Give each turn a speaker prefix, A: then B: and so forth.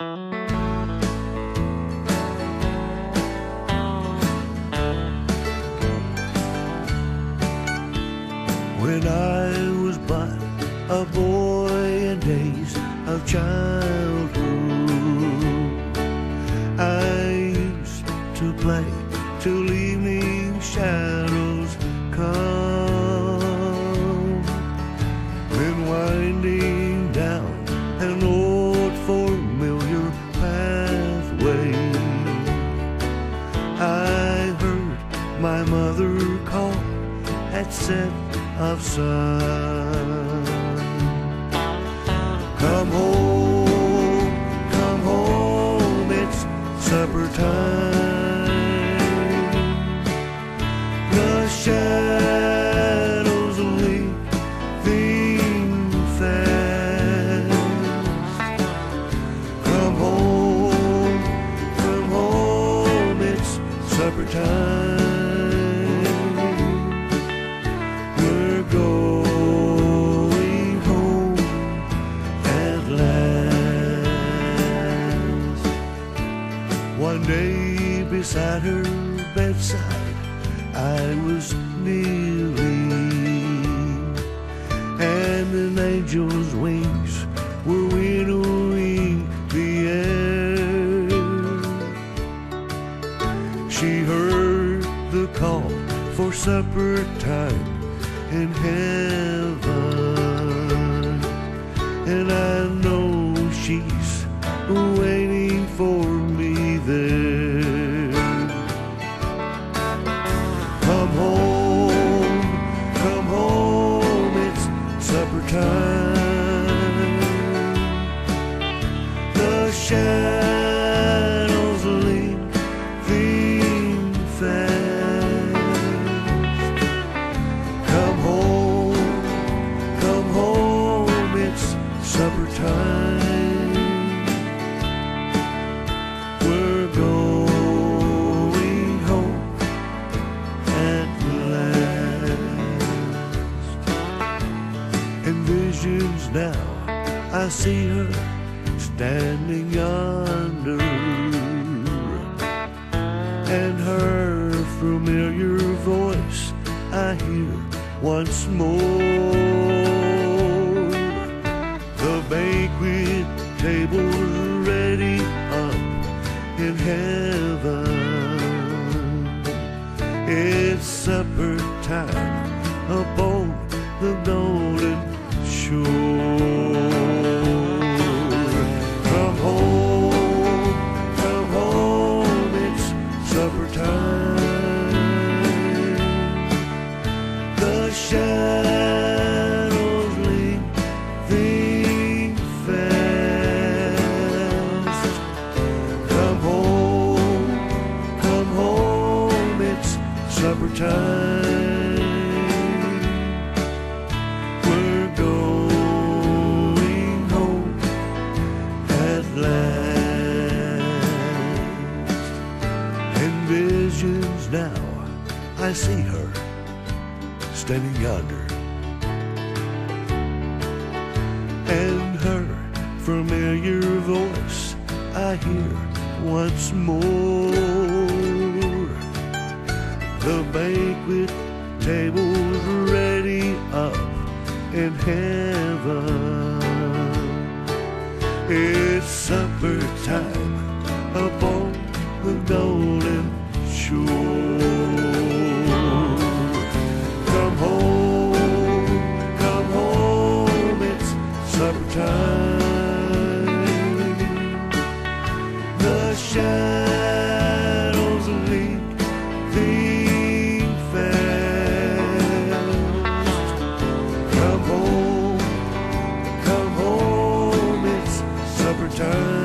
A: When I was but a boy in days of childhood, I used to play till evening shadows come. Then winding down an old familiar pathway, I heard my mother call at set of sun. Come home, it's supper time. The shadows leaping fast. Come home, it's supper time. Going home at last. One day beside her bedside I was kneeling, and an angel's wings were winnowing the air. She heard the call for supper time in heaven, and I know she's waiting for me there. Come home, it's supper time. The shadows leaping fast. Come home, it's supper time. We're going home at last. In visions now I see her standing yonder, and her familiar voice I hear once more. The banquet table's ready up in heaven. It's supper time upon the golden shore. Come home, it's supper time. The shadows leaping fast. Come home, it's supper time. We're going home at last. In visions now I see her standing yonder, and her familiar voice I hear once more. The banquet table's ready up in heaven. It's supper time upon the golden shore. Come home, it's supper time. The shadows leaping fast. Come home, it's supper time.